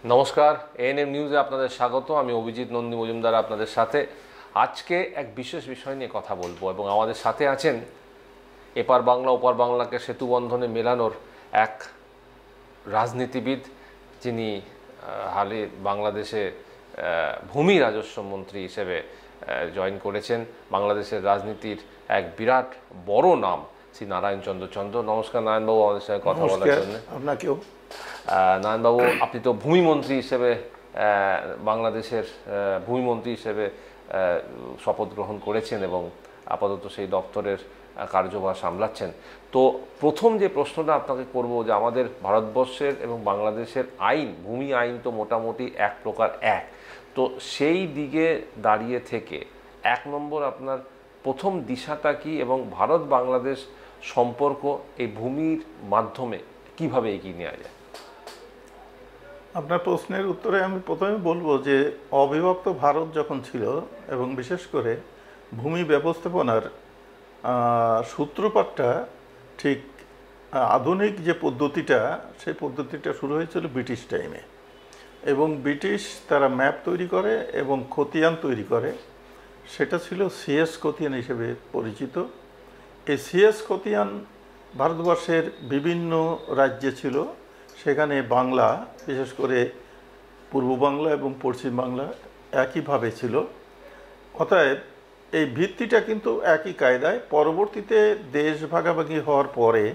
নমস্কার, এএনএম নিউজে আপনাদের স্বাগত। আমি অভিজিৎ নন্দী মজুমদার আপনাদের সাথে। আজকে এক বিশেষ বিষয় নিয়ে কথা বলবো এবং আমাদের সাথে আছেন এপার বাংলা ওপার বাংলাকে সেতু বন্ধনে মেলানোর এক রাজনীতিবিদ, যিনি হালে বাংলাদেশে ভূমি রাজস্ব মন্ত্রী হিসেবে জয়েন করেছেন। বাংলাদেশের রাজনীতির এক বিরাট বড় নাম শ্রী নারায়ণচন্দ্র চন্দ্র। নমস্কার নারায়ণবাবু, আমাদের সঙ্গে কথা বলার জন্য। আপনাকেও। নারায়ণবাবু, আপনি তো ভূমিমন্ত্রী হিসেবে বাংলাদেশের ভূমিমন্ত্রী হিসেবে শপথ গ্রহণ করেছেন এবং আপাতত সেই দপ্তরের কার্যভার সামলাচ্ছেন। তো প্রথম যে প্রশ্নটা আপনাকে করব, যে আমাদের ভারতবর্ষের এবং বাংলাদেশের আইন, ভূমি আইন তো মোটামুটি এক প্রকার এক, তো সেই দিকে দাঁড়িয়ে থেকে এক নম্বর আপনার প্রথম দিশাটা কি এবং ভারত বাংলাদেশ সম্পর্ক এই ভূমির মাধ্যমে কিভাবে এগিয়ে নেওয়া যায়? আপনার প্রশ্নের উত্তরে আমি প্রথমে বলবো যে অবিভক্ত ভারত যখন ছিল এবং বিশেষ করে ভূমি ব্যবস্থাপনার সূত্রপাতটা ঠিক আধুনিক যে পদ্ধতিটা, সেই পদ্ধতিটা শুরু হয়েছিল ব্রিটিশ টাইমে। এবং ব্রিটিশ তারা ম্যাপ তৈরি করে এবং খতিয়ান তৈরি করে, সেটা ছিল সিএস খতিয়ান হিসেবে পরিচিত। এই সিএস খতিয়ান ভারতবর্ষের বিভিন্ন রাজ্যে ছিল। সেখানে বাংলা, বিশেষ করে পূর্ব বাংলা এবং পশ্চিম বাংলা একইভাবে ছিল। অতএব এই ভিত্তিটা কিন্তু একই কায়দায়। পরবর্তীতে দেশ ভাগাভাগি হওয়ার পরে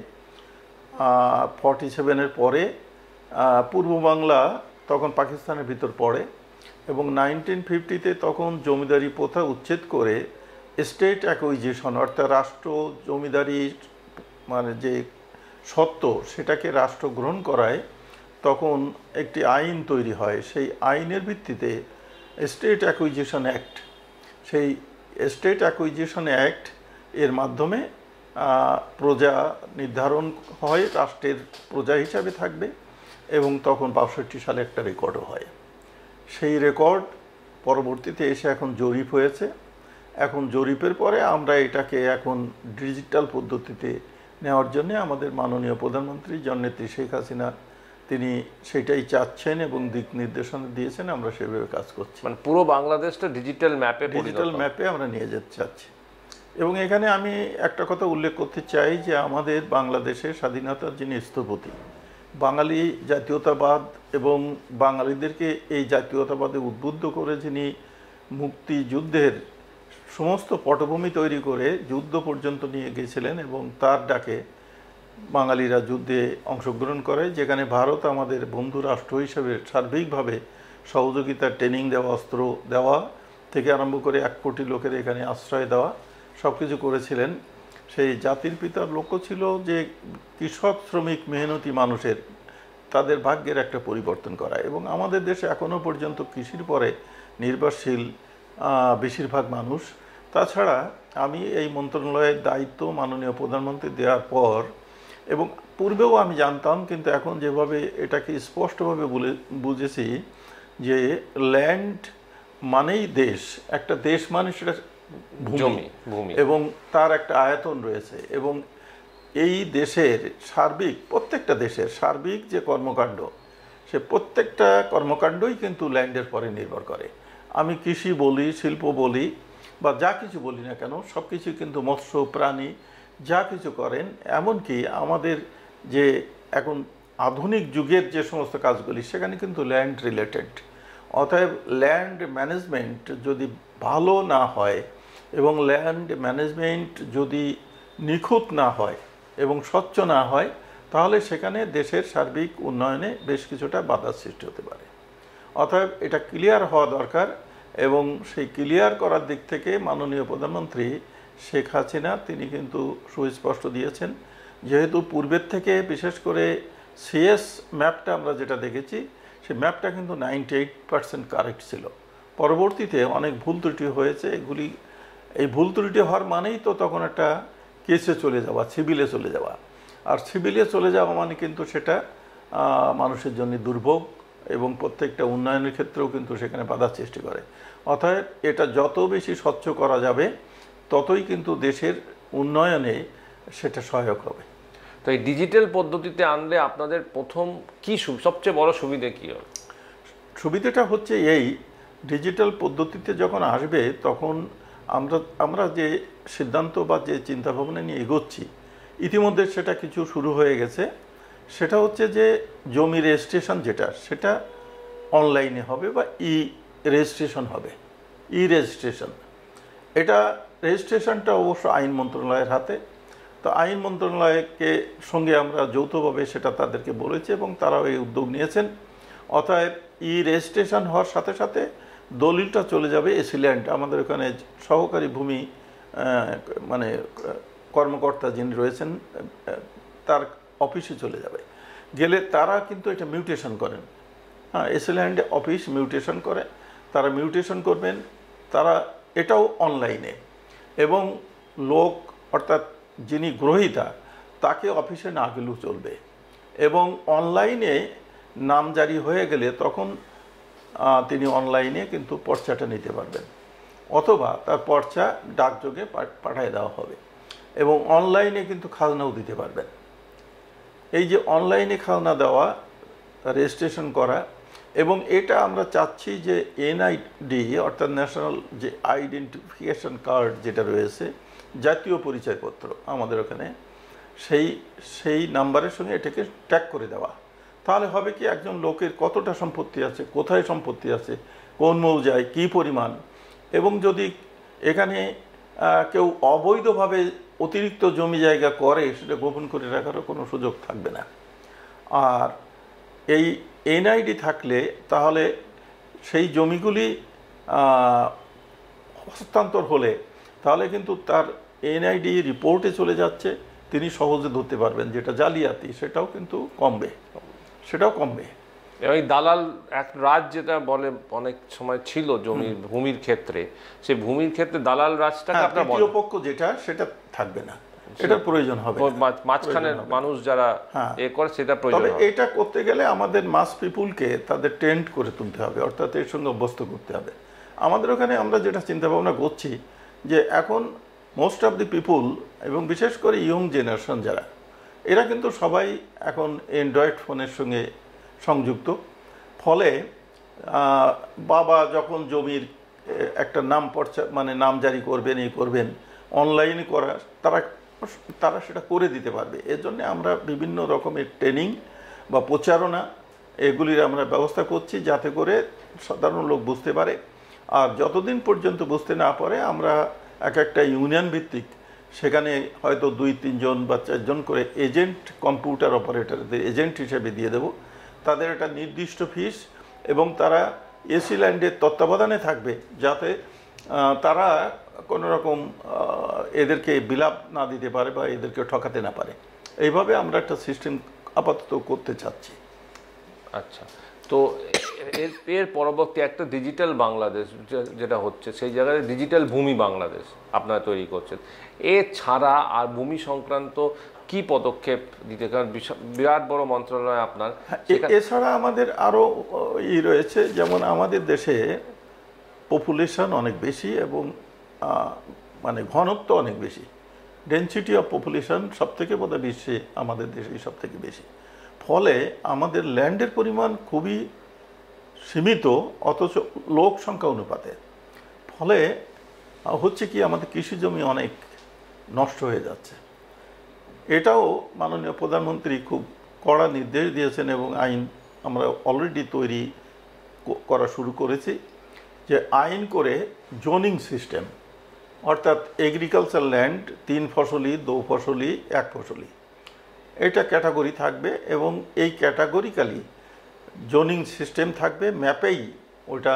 47-এর পরে পূর্ব বাংলা তখন পাকিস্তানের ভিতর পড়ে এবং 1950-তে তখন জমিদারি প্রথা উচ্ছেদ করে স্টেট অ্যাকুইজিশন, অর্থাৎ রাষ্ট্র জমিদারি মানে যে সত্ত্ব সেটাকে রাষ্ট্র গ্রহণ করায় তখন একটি আইন তৈরি হয়। সেই আইনের ভিত্তিতে স্টেট অ্যাকুইজিশন অ্যাক্ট, সেই স্টেট অ্যাকুইজিশন অ্যাক্ট এর মাধ্যমে প্রজা নির্ধারণ হয়, রাষ্ট্রের প্রজা হিসাবে থাকবে। এবং তখন 62 সালে একটা রেকর্ডও হয়। সেই রেকর্ড পরবর্তীতে এসে এখন জরিপ হয়েছে। এখন জরিপের পরে আমরা এটাকে এখন ডিজিটাল পদ্ধতিতে নেওয়ার জন্য আমাদের মাননীয় প্রধানমন্ত্রী জননেত্রী শেখ হাসিনা তিনি সেটাই চাচ্ছেন এবং দিক নির্দেশনা দিয়েছেন। আমরা সেভাবে কাজ করছি। মানে পুরো বাংলাদেশটা ডিজিটাল ম্যাপে আমরা নিয়ে যেতে চাচ্ছি। এবং এখানে আমি একটা কথা উল্লেখ করতে চাই যে আমাদের বাংলাদেশের স্বাধীনতার যিনি স্থপতি, বাঙালি জাতীয়তাবাদ এবং বাঙালিদেরকে এই জাতীয়তাবাদে উদ্বুদ্ধ করে যিনি মুক্তিযুদ্ধের সমস্ত পটভূমি তৈরি করে যুদ্ধ পর্যন্ত নিয়ে গিয়েছিলেন এবং তার ডাকে বাঙালিরা যুদ্ধে অংশগ্রহণ করে, যেখানে ভারত আমাদের বন্ধু রাষ্ট্র হিসেবে সার্বিকভাবে সহযোগিতার ট্রেনিং দেওয়া, অস্ত্র দেওয়া থেকে আরম্ভ করে 1 কোটি লোকের এখানে আশ্রয় দেওয়া সব কিছু করেছিলেন। সেই জাতির পিতার লক্ষ্য ছিল যে কৃষক, শ্রমিক, মেহনতি মানুষের তাদের ভাগ্যের একটা পরিবর্তন করা। এবং আমাদের দেশে এখনও পর্যন্ত কৃষির পরে নির্ভরশীল বেশিরভাগ মানুষ। তাছাড়া আমি এই মন্ত্রণালয়ের দায়িত্ব মাননীয় প্রধানমন্ত্রী দেওয়ার পর, এবং পূর্বেও আমি জানতাম, কিন্তু এখন যেভাবে এটাকে স্পষ্টভাবে বুঝেছি যে ল্যান্ড মানেই দেশ, একটা দেশ মানে সেটা ভূমি এবং তার একটা আয়তন রয়েছে। এবং এই দেশের সার্বিক, প্রত্যেকটা দেশের সার্বিক যে কর্মকাণ্ড, সে প্রত্যেকটা কর্মকাণ্ডই কিন্তু ল্যান্ডের পরে নির্ভর করে। আমি কৃষি বলি, শিল্প বলি বা যা কিছু বলি না কেন, সব কিছু কিন্তু মৎস্য, প্রাণী যা কিছু করেন, এমনকি আমাদের যে এখন আধুনিক যুগের যে সমস্ত কাজগুলি সেখানে কিন্তু ল্যান্ড রিলেটেড। অতএব ল্যান্ড ম্যানেজমেন্ট যদি ভালো না হয় এবং ল্যান্ড ম্যানেজমেন্ট যদি নিখুঁত না হয় এবং স্বচ্ছ না হয়, তাহলে সেখানে দেশের সার্বিক উন্নয়নে বেশ কিছুটা বাধার সৃষ্টি হতে পারে। অতএব এটা ক্লিয়ার হওয়া দরকার। এবং সেই ক্লিয়ার করার দিক থেকে মাননীয় প্রধানমন্ত্রী শেখ হাসিনা তিনি কিন্তু সুস্পষ্ট দিয়েছেন। যেহেতু পূর্বের থেকে বিশেষ করে সিএস ম্যাপটা আমরা যেটা দেখেছি, সেই ম্যাপটা কিন্তু 98% কারেক্ট ছিল। পরবর্তীতে অনেক ভুল ত্রুটি হয়েছে। এই ভুল ত্রুটি হওয়ার মানেই তো তখন একটা কেসে চলে যাওয়া, সিভিলে চলে যাওয়া। আর সিভিলে চলে যাওয়া মানে কিন্তু সেটা মানুষের জন্য দুর্ভোগ এবং প্রত্যেকটা উন্নয়নের ক্ষেত্রেও কিন্তু সেখানে বাধা সৃষ্টি করে। অতএব এটা যত বেশি স্বচ্ছ করা যাবে ততই কিন্তু দেশের উন্নয়নে সেটা সহায়ক হবে। তো এই ডিজিটাল পদ্ধতিতে আনলে আপনাদের প্রথম কি সবচেয়ে বড় সুবিধা কি হবে? সুবিধাটা হচ্ছে এই, ডিজিটাল পদ্ধতিতে যখন আসবে তখন আমরা যে সিদ্ধান্ত বা যে চিন্তাভাবনা নিয়ে এগোচ্ছি, ইতিমধ্যে সেটা কিছু শুরু হয়ে গেছে। সেটা হচ্ছে যে জমি রেজিস্ট্রেশন যেটা, সেটা অনলাইনে হবে বা রেজিস্ট্রেশন হবে। রেজিস্ট্রেশন, এটা রেজিস্ট্রেশনটা অবশ্য আইন মন্ত্রণালয়ের হাতে। তো আইন মন্ত্রণালয়কে সঙ্গে আমরা যৌথভাবে সেটা তাদেরকে বলেছি এবং তারাও এই উদ্যোগ নিয়েছেন। অতএব রেজিস্ট্রেশন হওয়ার সাথে সাথে দলিলটা চলে যাবে এসিল্যান্ড, আমাদের ওখানে সহকারী ভূমি মানে কর্মকর্তা যিনি রয়েছেন তার অফিসে চলে যাবে। গেলে তারা কিন্তু এটা মিউটেশন করেন। হ্যাঁ, এসিল্যান্ড অফিস মিউটেশন করে, তারা মিউটেশন করবেন। তারা এটাও অনলাইনে, এবং লোক অর্থাৎ যিনি গ্রহীতা তাকে অফিসে না গেলেও চলবে। এবং অনলাইনে নাম জারি হয়ে গেলে তখন তিনি অনলাইনে কিন্তু পর্চাটা নিতে পারবেন, অথবা তার পর্চা ডাকযোগে পাঠিয়ে দেওয়া হবে, এবং অনলাইনে কিন্তু খাজনাও দিতে পারবেন। এই যে অনলাইনে খাজনা দেওয়া, রেজিস্ট্রেশন করা, এবং এটা আমরা চাচ্ছি যে এনআইডি অর্থাৎ ন্যাশনাল যে আইডেন্টিফিকেশন কার্ড যেটা রয়েছে, জাতীয় পরিচয়পত্র আমাদের ওখানে, সেই নাম্বারের সঙ্গে এটাকে ট্যাগ করে দেওয়া। তাহলে হবে কি, একজন লোকের কতটা সম্পত্তি আছে, কোথায় সম্পত্তি আছে, কোন মৌজায় কী পরিমাণ, এবং যদি এখানে কেউ অবৈধভাবে অতিরিক্ত জমি জায়গা করে সেটা গোপন করে রাখারও কোনো সুযোগ থাকবে না। আর এই এনআইডি থাকলে তাহলে সেই জমিগুলি হস্তান্তর হলে তাহলে কিন্তু তার এনআইডি রিপোর্টে চলে যাচ্ছে, তিনি সহজে ধরতে পারবেন যেটা জালিয়াতি, সেটাও কিন্তু কমবে। এবং দালাল এক রাজ যেটা বলে অনেক সময় ছিল জমির ভূমির ক্ষেত্রে, সেই ভূমির ক্ষেত্রে দালাল রাজটাকে আপনার তৃতীয় পক্ষ যেটা, সেটা থাকবে না, এটার প্রয়োজন হবে। মাঝখানের মানুষ যারা এ করে সেটা প্রয়োজন হবে। তবে এটা করতে গেলে আমাদের মাস পিপুলকে তাদের ট্রেন্ড করে তুলতে হবে, অর্থাৎ এর সঙ্গে অভ্যস্ত করতে হবে। আমাদের ওখানে আমরা যেটা চিন্তা ভাবনা করছি যে এখন মোস্ট অফ দি পিপুল, এবং বিশেষ করে ইয়ং জেনারেশন যারা, এরা কিন্তু সবাই এখন অ্যান্ড্রয়েড ফোনের সঙ্গে সংযুক্ত। ফলে বাবা যখন জমির একটা নাম পর্চা মানে নাম জারি করবেন অনলাইনে করা, তারা সেটা করে দিতে পারবে। এর জন্য আমরা বিভিন্ন রকমের ট্রেনিং বা প্রচারণা এগুলির আমরা ব্যবস্থা করছি, যাতে করে সাধারণ লোক বুঝতে পারে। আর যতদিন পর্যন্ত বুঝতে না পারে, আমরা একটা ইউনিয়ন ভিত্তিক সেখানে হয়তো 2-3 জন বা 4 জন করে এজেন্ট, কম্পিউটার অপারেটরদের এজেন্ট হিসেবে দিয়ে দেব। তাদের একটা নির্দিষ্ট ফিস, এবং তারা এসিল্যান্ডের তত্ত্বাবধানে থাকবে, যাতে তারা কোনো রকম এদেরকে বিলাপ না দিতে পারে বা এদেরকে ঠকাতে না পারে। এইভাবে আমরা একটা সিস্টেম আপাতত করতে চাচ্ছি। আচ্ছা, তো এর পরবর্তী একটা ডিজিটাল বাংলাদেশ যেটা হচ্ছে, সেই জায়গায় ডিজিটাল ভূমি বাংলাদেশ আপনারা তৈরি করছেন। এছাড়া আর ভূমি সংক্রান্ত কি পদক্ষেপ দিতে, কারণ বিরাট বড় মন্ত্রণালয় আপনার। এছাড়া আমাদের আরও রয়েছে, যেমন আমাদের দেশে পপুলেশন অনেক বেশি, এবং মানে ঘনত্ব অনেক বেশি, ডেনসিটি অফ পপুলেশন সব থেকে বোধহয় বিশ্বে আমাদের দেশেই সব থেকে বেশি। ফলে আমাদের ল্যান্ডের পরিমাণ খুবই সীমিত, অথচ লোক সংখ্যা অনুপাতে। ফলে হচ্ছে কি, আমাদের কৃষি জমি অনেক নষ্ট হয়ে যাচ্ছে। এটাও মাননীয় প্রধানমন্ত্রী খুব কড়া নির্দেশ দিয়েছেন, এবং আইন আমরা অলরেডি তৈরি করা শুরু করেছি, যে আইন করে জোনিং সিস্টেম, অর্থাৎ এগ্রিকালচার ল্যান্ড 3 ফসলি, 2 ফসলি, 1 ফসলি, এটা ক্যাটাগরি থাকবে, এবং এই ক্যাটাগরিক্যালি জোনিং সিস্টেম থাকবে। ম্যাপেই ওটা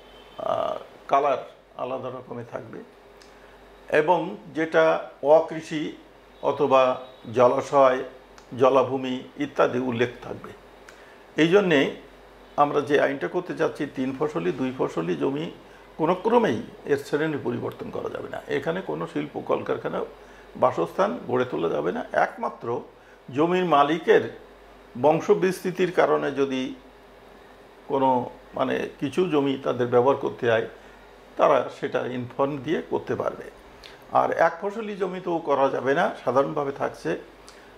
কালার আলাদা রকমের থাকবে, এবং যেটা অকৃষি অথবা জলাশয়, জলাভূমি ইত্যাদি উল্লেখ থাকবে। এই জন্যে আমরা যে আইনটা করতে চাচ্ছি, 3 ফসলি, 2 ফসলি জমি কোনো ক্রমেই এর শ্রেণী পরিবর্তন করা যাবে না। এখানে কোনো শিল্প কলকারখানা, বাসস্থান গড়ে তোলা যাবে না। একমাত্র জমির মালিকের বংশবিস্তৃতির কারণে যদি কোনো মানে কিছু জমি তাদের ব্যবহার করতে হয়, তারা সেটা ইনফর্ম দিয়ে করতে পারবে। আর 1 ফসলি জমিতেও করা যাবে না, সাধারণভাবে থাকছে।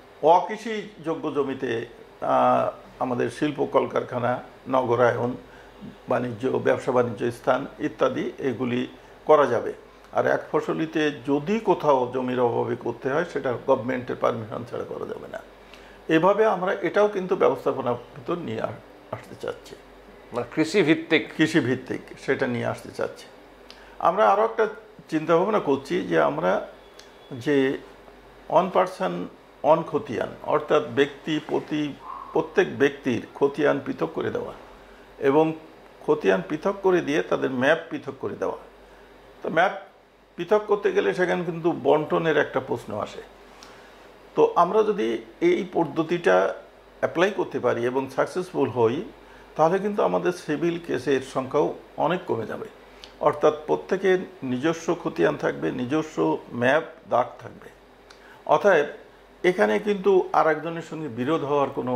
অকৃষিযোগ্য জমিতে আমাদের শিল্প কলকারখানা, নগরায়ন, বাণিজ্য, ব্যবসা বাণিজ্য স্থান ইত্যাদি এগুলি করা যাবে। আর এক ফসলিতে যদি কোথাও জমির অভাবে করতে হয় সেটা গভর্নমেন্টের পারমিশন ছাড়া করা যাবে না। এভাবে আমরা এটাও কিন্তু ব্যবস্থাপনার ভিতর নিয়ে আসতে চাচ্ছি, মানে কৃষি ভিত্তিক সেটা নিয়ে আসতে চাচ্ছি। আমরা আরও একটা চিন্তা ভাবনা করছি যে আমরা যে অন পার্সন অন খতিয়ান, অর্থাৎ প্রত্যেক ব্যক্তির খতিয়ান পৃথক করে দেওয়া এবং খতিয়ান পৃথক করে দিয়ে তাদের ম্যাপ পৃথক করে দেওয়া। তো ম্যাপ পৃথক করতে গেলে সেখানে কিন্তু বন্টনের একটা প্রশ্ন আসে। তো আমরা যদি এই পদ্ধতিটা অ্যাপ্লাই করতে পারি এবং সাকসেসফুল হই, তাহলে কিন্তু আমাদের সিভিল কেসের সংখ্যাও অনেক কমে যাবে। অর্থাৎ প্রত্যেকের নিজস্ব খতিয়ান থাকবে, নিজস্ব ম্যাপ দাগ থাকবে। অতএব এখানে কিন্তু আর একজনের সঙ্গে বিরোধ হওয়ার কোনো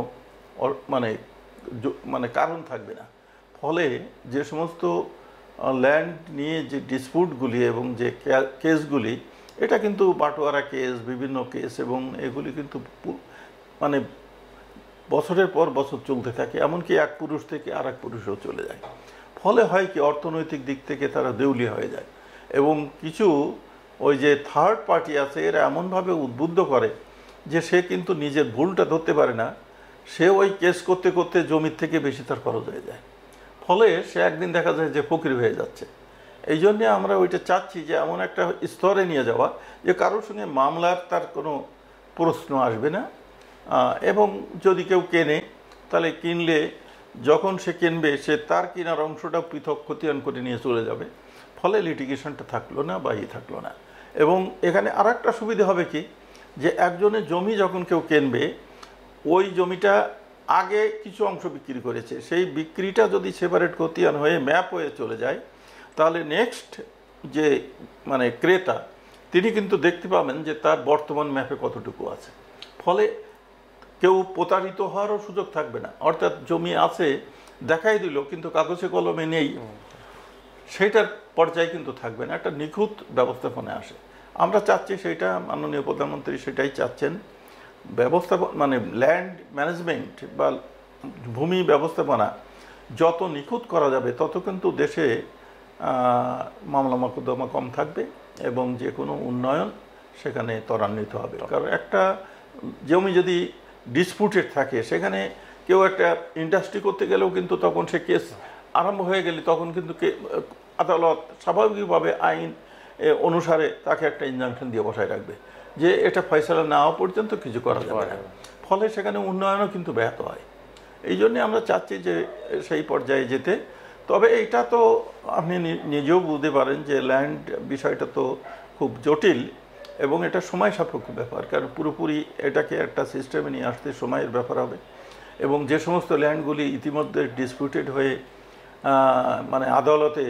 মানে কারণ থাকবে না। ফলে যে সমস্ত ল্যান্ড নিয়ে যে ডিসপুটগুলি এবং যে কেসগুলি, এটা কিন্তু বাটোয়ারা কেস, বিভিন্ন কেস, এবং এগুলি কিন্তু মানে বছরের পর বছর চলতে থাকে, এমনকি এক পুরুষ থেকে আর এক পুরুষও চলে যায়। ফলে হয় কি, অর্থনৈতিক দিক থেকে তারা দেউলিয়া হয়ে যায়। এবং কিছু ওই যে থার্ড পার্টি আছে, এরা এমনভাবে উদ্বুদ্ধ করে যে সে কিন্তু নিজের ভুলটা ধরতে পারে না, সে ওই কেস করতে করতে জমির থেকে বেশি তার খরচ হয়ে যায়। ফলে সে একদিন দেখা যায় যে ফকির হয়ে যাচ্ছে। এই জন্যে আমরা ওইটা চাচ্ছি যে এমন একটা স্তরে নিয়ে যাওয়া যে কারোর সঙ্গে মামলার তার কোনো প্রশ্ন আসবে না। এবং যদি কেউ কেনে, তাহলে কিনলে যখন সে কিনবে সে তার কেনার অংশটা পৃথক খতিয়ান করে নিয়ে চলে যাবে। ফলে লিটিগেশনটা থাকলো না বা থাকলো না। এবং এখানে আর একটা সুবিধা হবে কি, যে একজনের জমি যখন কেউ কিনবে, ওই জমিটা আগে কিছু অংশ বিক্রি করেছে, সেই বিক্রিটা যদি সেপারেট খতিয়ান হয়ে ম্যাপ হয়ে চলে যায়, তাহলে নেক্সট যে মানে ক্রেতা, তিনি কিন্তু দেখতে পাবেন যে তার বর্তমান ম্যাপে কতটুকু আছে। ফলে কেউ প্রতারিত হওয়ারও সুযোগ থাকবে না। অর্থাৎ জমি আছে দেখাই দিল কিন্তু কাগজে কলমে নেই, সেইটার পর্যায়ে কিন্তু থাকবে না, একটা নিখুঁত ব্যবস্থাপনা আসে। আমরা চাচ্ছি সেইটা, মাননীয় প্রধানমন্ত্রী সেটাই চাচ্ছেন। ব্যবস্থাপনা মানে ল্যান্ড ম্যানেজমেন্ট বা ভূমি ব্যবস্থাপনা যত নিখুঁত করা যাবে, তত কিন্তু দেশে মামলা মোকদ্দমা কম থাকবে এবং যে কোনো উন্নয়ন সেখানে ত্বরান্বিত হবে। কারণ একটা জমি যদি ডিসপুটেড থাকে, সেখানে কেউ একটা ইন্ডাস্ট্রি করতে গেলেও কিন্তু তখন সে কেস আরম্ভ হয়ে গেলে তখন কিন্তু আদালত স্বাভাবিকভাবে আইন অনুসারে তাকে একটা ইনজাংশন দিয়ে বসায় রাখবে যে এটা ফয়সালা না হওয়া পর্যন্ত কিছু করা যাবে না। ফলে সেখানে উন্নয়নও কিন্তু ব্যাহত হয়। এই জন্যে আমরা চাচ্ছি যে সেই পর্যায়ে যেতে। তবে এটা তো আপনি নিজেও বুঝতে পারেন যে ল্যান্ড বিষয়টা তো খুব জটিল এবং এটা সময় সাপেক্ষ ব্যাপার। কারণ পুরোপুরি এটাকে একটা সিস্টেমে নিয়ে আসতে সময়ের ব্যাপার হবে। এবং যে সমস্ত ল্যান্ডগুলি ইতিমধ্যে ডিসপিউটেড হয়ে মানে আদালতে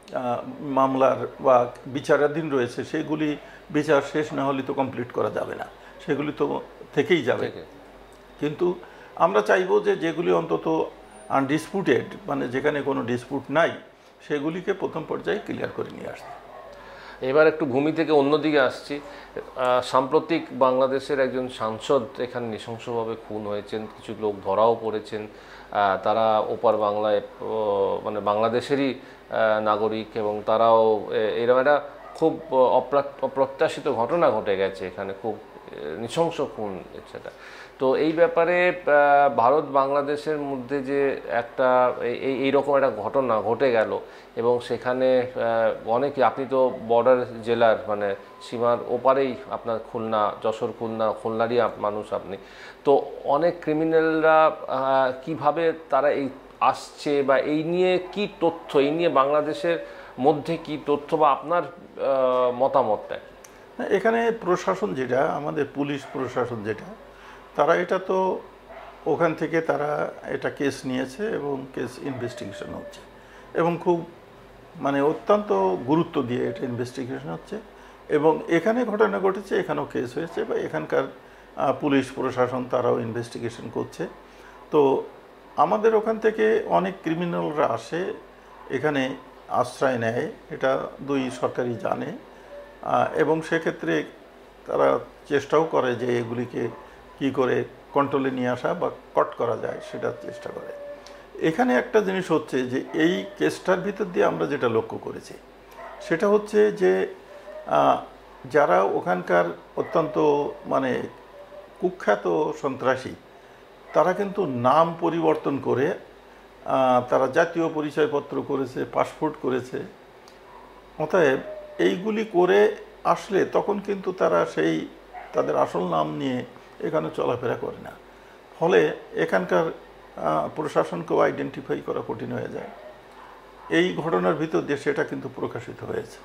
মামলার বা বিচারাধীন রয়েছে, সেগুলি বিচার শেষ না হলে তো কমপ্লিট করা যাবে না, সেগুলি তো থেকেই যাবে। কিন্তু আমরা চাইব যে যেগুলি অন্তত আনডিসপুটেড, মানে যেখানে কোনো ডিসপুট নাই, সেগুলিকে প্রথম পর্যায়ে ক্লিয়ার করে নিয়ে আসতে। এবার একটু ভূমি থেকে অন্যদিকে আসছি। সাম্প্রতিক বাংলাদেশের একজন সাংসদ এখানে নৃশংসভাবে খুন হয়েছেন, কিছু লোক ধরাও পড়েছেন। তারা ওপার বাংলায় মানে বাংলাদেশেরই নাগরিক এবং তারাও এরকম একটা খুব অপ্রত্যাশিত ঘটনা ঘটে গেছে এখানে, খুব নৃশংস খুন সেটা। তো এই ব্যাপারে ভারত বাংলাদেশের মধ্যে যে একটা এইরকম একটা ঘটনা ঘটে গেল এবং সেখানে অনেকে, আপনি তো বর্ডার জেলার মানে সীমার ওপারেই আপনার খুলনা, যশোর খুলনারই মানুষ আপনি, তো অনেক ক্রিমিনালরা কিভাবে তারা এই আসছে বা এই নিয়ে কি তথ্য, এই নিয়ে বাংলাদেশের মধ্যে কি তথ্য বা আপনার মতামতটা? এখানে প্রশাসন যেটা, আমাদের পুলিশ প্রশাসন যেটা, তারা এটা তো ওখান থেকে তারা এটা কেস নিয়েছে এবং কেস ইনভেস্টিগেশন হচ্ছে এবং খুব মানে অত্যন্ত গুরুত্ব দিয়ে এটা ইনভেস্টিগেশন হচ্ছে। এবং এখানে ঘটনা ঘটেছে, এখানেও কেস হয়েছে বা এখানকার পুলিশ প্রশাসন তারাও ইনভেস্টিগেশন করছে। তো আমাদের ওখান থেকে অনেক ক্রিমিনালরা আসে, এখানে আশ্রয় নেয়, এটা দুই সরকারই জানে এবং সেক্ষেত্রে তারা চেষ্টাও করে যে এগুলিকে কি করে কন্ট্রোলে নিয়ে আসা বা কট করা যায় সেটার চেষ্টা করে। এখানে একটা জিনিস হচ্ছে যে এই কেসটার ভিতর দিয়ে আমরা যেটা লক্ষ্য করেছি সেটা হচ্ছে যে যারা ওখানকার অত্যন্ত মানে কুখ্যাত সন্ত্রাসী, তারা কিন্তু নাম পরিবর্তন করে তারা জাতীয় পরিচয়পত্র করেছে, পাসপোর্ট করেছে। অতএব এইগুলি করে আসলে তখন কিন্তু তারা সেই তাদের আসল নাম নিয়ে এখানে চলাফেরা করে না, ফলে এখানকার প্রশাসনকেও আইডেন্টিফাই করা কঠিন হয়ে যায়। এই ঘটনার ভিতর দিয়ে সেটা কিন্তু প্রকাশিত হয়েছে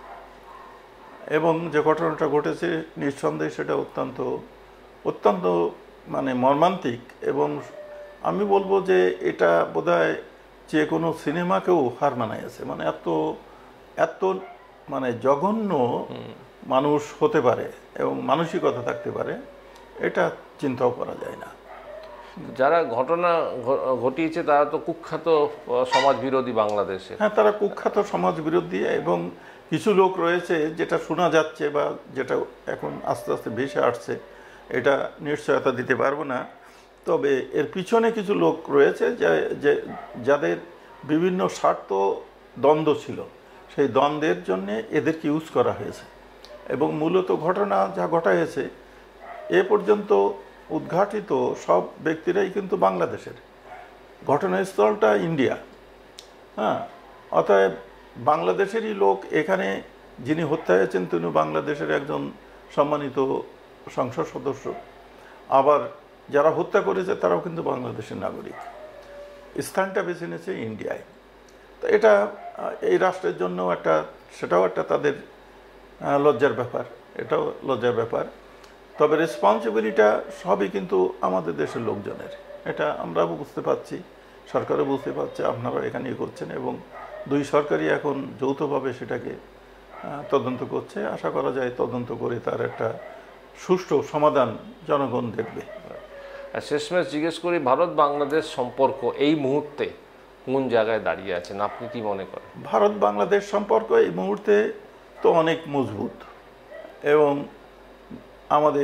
এবং যে ঘটনাটা ঘটেছে নিঃসন্দেহে সেটা অত্যন্ত অত্যন্ত মানে মর্মান্তিক এবং আমি বলবো যে এটা বোধহয় যে কোনো সিনেমাকেও হার মানাইছে। মানে এত এত মানে জঘন্য মানুষ হতে পারে এবং মানসিকতা থাকতে পারে, এটা চিন্তাও করা যায় না। যারা ঘটনা ঘটিয়েছে তারা তো কুখ্যাত সমাজ বিরোধী বাংলাদেশে। হ্যাঁ, তারা কুখ্যাত সমাজ বিরোধী এবং কিছু লোক রয়েছে যেটা শোনা যাচ্ছে বা যেটা এখন আস্তে আস্তে ভেসে আসছে, এটা নিশ্চয়তা দিতে পারবো না, তবে এর পিছনে কিছু লোক রয়েছে যে যাদের বিভিন্ন স্বার্থ দ্বন্দ্ব ছিল, সেই দ্বন্দ্বের জন্যে এদেরকে ইউজ করা হয়েছে এবং মূলত ঘটনা যা ঘটাইছে এ পর্যন্ত উদ্ঘাটিত সব ব্যক্তিরাই কিন্তু বাংলাদেশের, ঘটনাস্থলটা ইন্ডিয়া। হ্যাঁ, অতএব বাংলাদেশেরই লোক এখানে যিনি হত্যা হয়েছেন তিনি বাংলাদেশের একজন সম্মানিত সংসদ সদস্য, আবার যারা হত্যা করেছে তারাও কিন্তু বাংলাদেশের নাগরিক, স্থানটা বেছে নিয়েছে ইন্ডিয়ায়। তো এটা এই রাষ্ট্রের জন্য একটা সেটাও একটা তাদের লজ্জার ব্যাপার, এটাও লজ্জার ব্যাপার। তবে রেসপন্সিবিলিটা সবই কিন্তু আমাদের দেশের লোকজনের, এটা আমরাও বুঝতে পারছি, সরকারও বুঝতে পারছে, আপনারা এখানে করছেন এবং দুই সরকারই এখন যৌথভাবে সেটাকে তদন্ত করছে। আশা করা যায় তদন্ত করে তার একটা সুষ্ঠু সমাধান জনগণ দেখবে। শেষমেশ জিজ্ঞেস করি, ভারত বাংলাদেশ সম্পর্ক এই মুহূর্তে কোন জায়গায় দাঁড়িয়ে আছেন, আপনি কি মনে করেন? ভারত বাংলাদেশ সম্পর্ক এই মুহূর্তে তো অনেক মজবুত এবং আমাদের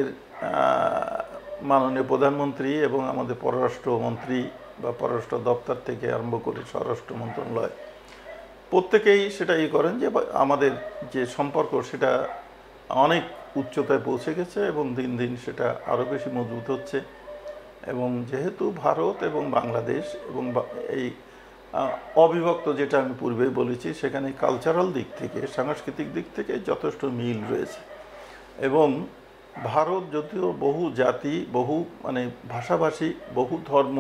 মাননীয় প্রধানমন্ত্রী এবং আমাদের পররাষ্ট্রমন্ত্রী বা পররাষ্ট্র দপ্তর থেকে আরম্ভ করে স্বরাষ্ট্র মন্ত্রণালয় প্রত্যেকেই সেটাই করেন যে আমাদের যে সম্পর্ক সেটা অনেক উচ্চতায় পৌঁছে গেছে এবং দিন দিন সেটা আরও বেশি মজবুত হচ্ছে। এবং যেহেতু ভারত এবং বাংলাদেশ এবং এই অবিভক্ত, যেটা আমি পূর্বেই বলেছি, সেখানে কালচারাল দিক থেকে সাংস্কৃতিক দিক থেকে যথেষ্ট মিল রয়েছে এবং ভারত যদিও বহু জাতি, বহু মানে ভাষাভাষী, বহু ধর্ম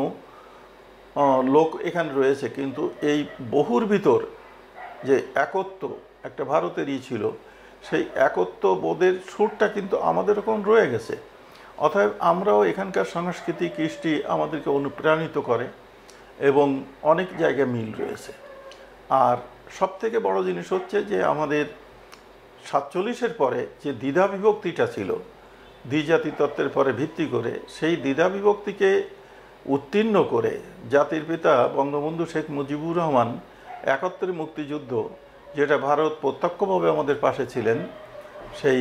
লোক এখানে রয়েছে, কিন্তু এই বহুর ভিতর যে একত্ব একটা ভারতেরই ছিল, সেই একত্ব বোধের সুরটা কিন্তু আমাদের এখন রয়ে গেছে। অতএব আমরাও এখানকার সংস্কৃতি কৃষ্টি আমাদেরকে অনুপ্রাণিত করে এবং অনেক জায়গায় মিল রয়েছে। আর সবথেকে বড় জিনিস হচ্ছে যে আমাদের 47-এর পরে যে দ্বিধা বিভক্তিটা ছিল, দ্বিজাতি তত্ত্বের পরে ভিত্তি করে, সেই দ্বিধা বিভক্তিকে উত্তীর্ণ করে জাতির পিতা বঙ্গবন্ধু শেখ মুজিবুর রহমান 71 মুক্তিযুদ্ধ, যেটা ভারত প্রত্যক্ষভাবে আমাদের পাশে ছিলেন, সেই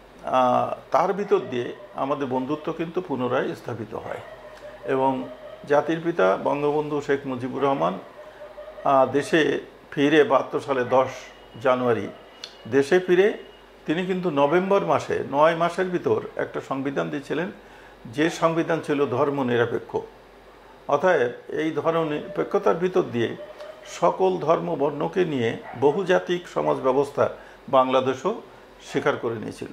তার ভিতর দিয়ে আমাদের বন্ধুত্ব কিন্তু পুনরায় স্থাপিত হয় এবং জাতির পিতা বঙ্গবন্ধু শেখ মুজিবুর রহমান দেশে ফিরে 72 সালে 10 জানুয়ারি দেশে ফিরে তিনি কিন্তু নভেম্বর মাসে 9 মাসের ভিতর একটা সংবিধান দিয়েছিলেন, যে সংবিধান ছিল ধর্ম নিরপেক্ষ। অতএব এই ধর্মনিরপেক্ষতার ভিতর দিয়ে সকল ধর্ম বর্ণকে নিয়ে বহুজাতিক সমাজ ব্যবস্থা বাংলাদেশও স্বীকার করে নিয়েছিল।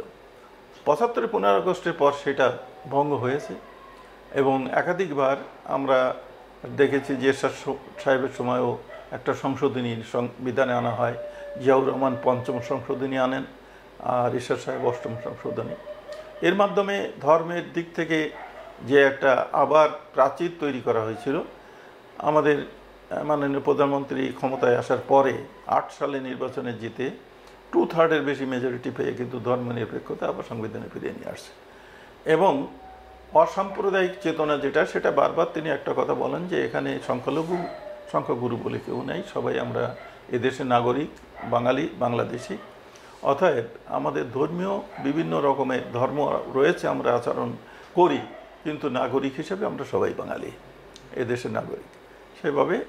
75 15 আগস্টের পর সেটা ভঙ্গ হয়েছে এবং একাধিকবার আমরা দেখেছি যে এরশাদ সাহেবের সময়ও একটা সংশোধনী সংবিধানে আনা হয়, জিয়াউর রহমান 5ম সংশোধনী আনেন আর এরশাদ সাহেব 8ম সংশোধনী। এর মাধ্যমে ধর্মের দিক থেকে যে একটা আবার প্রাচীর তৈরি করা হয়েছিল, আমাদের মাননীয় প্রধানমন্ত্রী ক্ষমতায় আসার পরে 8 সালে নির্বাচনে জিতে 2/3 বেশি মেজরিটি পেয়ে কিন্তু ধর্মনিরপেক্ষতা আবার সংবিধানে ফিরিয়ে নিয়ে আসছে। এবং অসাম্প্রদায়িক চেতনা যেটা, সেটা বারবার তিনি একটা কথা বলেন যে এখানে সংখ্যাগুরু বলে কেউ নেই, সবাই আমরা এদেশের নাগরিক, বাঙালি, বাংলাদেশি। অতএব আমাদের ধর্মীয় বিভিন্ন রকমের ধর্ম রয়েছে, আমরা আচরণ করি, কিন্তু নাগরিক হিসেবে আমরা সবাই বাঙালি, এদেশের নাগরিক। সেভাবে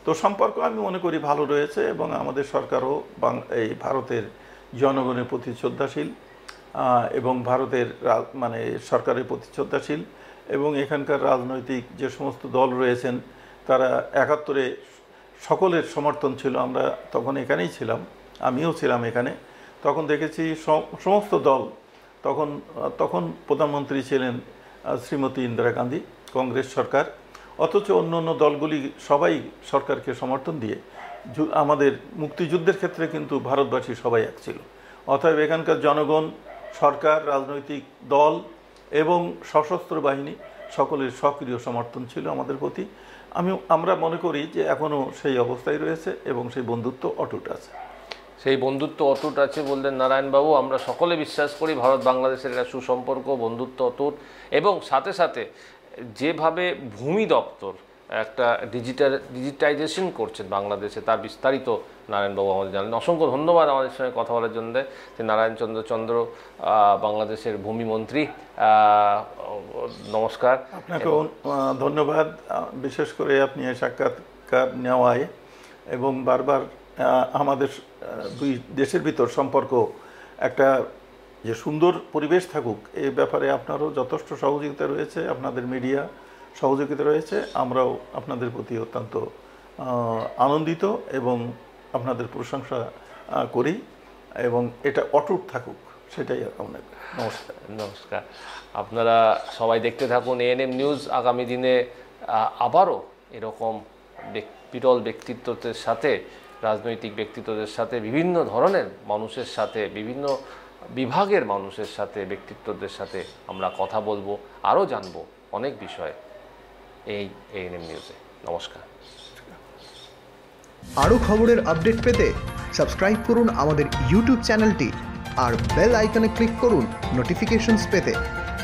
তো সম্পর্ক আমি মনে করি ভালো রয়েছে এবং আমাদের সরকারও এই ভারতের জনগণের প্রতি শ্রদ্ধাশীল এবং ভারতের মানে সরকারের প্রতি শ্রদ্ধাশীল এবং এখানকার রাজনৈতিক যে সমস্ত দল রয়েছেন তারা ৭১-এ সকলের সমর্থন ছিল। আমরা তখন এখানেই ছিলাম, আমিও ছিলাম এখানে। তখন দেখেছি সমস্ত দল, তখন প্রধানমন্ত্রী ছিলেন শ্রীমতী ইন্দিরা গান্ধী, কংগ্রেস সরকার, অথচ অন্য অন্য দলগুলি সবাই সরকারকে সমর্থন দিয়ে আমাদের মুক্তিযুদ্ধের ক্ষেত্রে কিন্তু ভারতবাসী সবাই এক ছিল। অতএব এখানকার জনগণ, সরকার, রাজনৈতিক দল এবং সশস্ত্র বাহিনী সকলের সক্রিয় সমর্থন ছিল আমাদের প্রতি। আমরা মনে করি যে এখনও সেই অবস্থায় রয়েছে এবং সেই বন্ধুত্ব অটুট আছে। সেই বন্ধুত্ব অটুট আছে বললেন নারায়ণবাবু। আমরা সকলে বিশ্বাস করি ভারত বাংলাদেশের একটা সুসম্পর্ক, বন্ধুত্ব অটুট, এবং সাথে সাথে যেভাবে ভূমি দপ্তর একটা ডিজিটাইজেশন করছেন বাংলাদেশে, তার বিস্তারিত নারায়ণবাবু আমাদের জানালেন। অসংখ্য ধন্যবাদ আমাদের সঙ্গে কথা বলার জন্য। যে নারায়ণচন্দ্র বাংলাদেশের ভূমিমন্ত্রী, নমস্কার। আপনাকেও ধন্যবাদ, বিশেষ করে আপনি এই সাক্ষাৎকার নেওয়ায় এবং বারবার আমাদের দুই দেশের ভিতর সম্পর্ক একটা যে সুন্দর পরিবেশ থাকুক এই ব্যাপারে আপনারও যথেষ্ট সহযোগিতা রয়েছে, আপনাদের মিডিয়া সহযোগিতা রয়েছে। আমরাও আপনাদের প্রতি অত্যন্ত আনন্দিত এবং আপনাদের প্রশংসা করি এবং এটা অটুট থাকুক, সেটাই অনেক। নমস্কার। নমস্কার। আপনারা সবাই দেখতে থাকুন এএনএম নিউজ। আগামী দিনে আবারও এরকম বিরল ব্যক্তিত্বদের সাথে, রাজনৈতিক ব্যক্তিত্বদের সাথে, বিভিন্ন ধরনের মানুষের সাথে, বিভিন্ন বিভাগের মানুষের সাথে, ব্যক্তিত্বদের সাথে আমরা কথা বলবো, আরও জানবো অনেক বিষয় এই এএনএম নিউজে। নমস্কার। আরও খবরের আপডেট পেতে সাবস্ক্রাইব করুন আমাদের ইউটিউব চ্যানেলটি আর বেল আইকনে ক্লিক করুন নোটিফিকেশনস পেতে।